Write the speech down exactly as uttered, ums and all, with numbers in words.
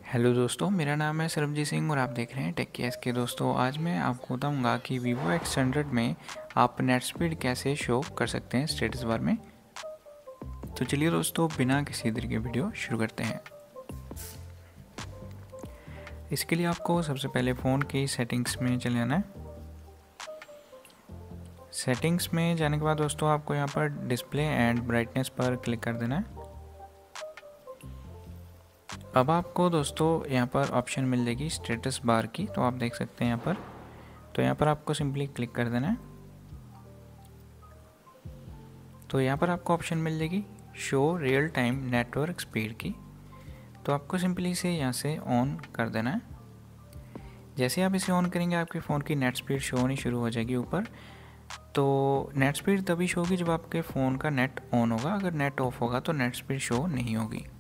Hello दोस्तों, मेरा नाम है सरबजीत सिंह और आप देख रहे हैं टेक केस के। दोस्तों आज मैं आपको बताऊंगा कि वीवो एक्स हंड्रेड में आप नेट स्पीड कैसे शो कर सकते हैं स्टेटस बार में। तो चलिए दोस्तों, बिना किसी देर के वीडियो शुरू करते हैं। इसके लिए आपको सबसे पहले फ़ोन की सेटिंग्स में चले जाना है। सेटिंग्स में जाने के बाद दोस्तों आपको यहाँ पर डिस्प्ले एंड ब्राइटनेस पर क्लिक कर देना है। अब आपको दोस्तों यहाँ पर ऑप्शन मिल जाएगी स्टेटस बार की, तो आप देख सकते हैं यहाँ पर। तो यहाँ पर आपको सिंपली क्लिक कर देना है। तो यहाँ पर आपको ऑप्शन मिल जाएगी show real time network speed की, तो आपको सिंपली इसे यहाँ से ऑन कर देना है। जैसे आप इसे ऑन करेंगे आपके फ़ोन की नेट स्पीड शो होनी शुरू हो जाएगी ऊपर। तो नेट स्पीड तभी शो होगी जब आपके फ़ोन का नेट ऑन होगा, अगर नेट ऑफ होगा तो नेट स्पीड शो नहीं होगी।